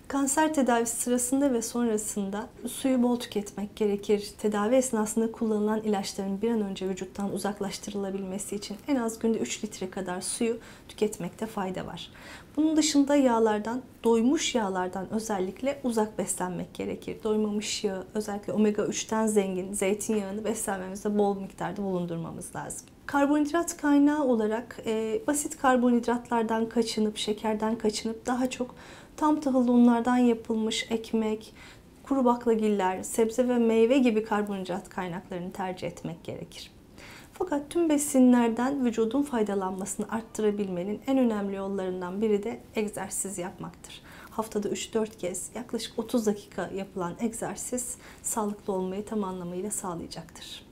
Kanser tedavisi sırasında ve sonrasında suyu bol tüketmek gerekir. Tedavi esnasında kullanılan ilaçların bir an önce vücuttan uzaklaştırılabilmesi için en az günde 3 litre kadar suyu tüketmekte fayda var. Bunun dışında yağlardan, doymuş yağlardan özellikle uzak beslenmek gerekir. Doymamış yağı, özellikle omega 3'ten zengin zeytinyağını beslenmemizde bol miktarda bulundurmamız lazım. Karbonhidrat kaynağı olarak basit karbonhidratlardan kaçınıp, şekerden kaçınıp daha çok tam tahıllı unlardan yapılmış ekmek, kuru baklagiller, sebze ve meyve gibi karbonhidrat kaynaklarını tercih etmek gerekir. Fakat tüm besinlerden vücudun faydalanmasını arttırabilmenin en önemli yollarından biri de egzersiz yapmaktır. Haftada 3-4 kez yaklaşık 30 dakika yapılan egzersiz sağlıklı olmayı tam anlamıyla sağlayacaktır.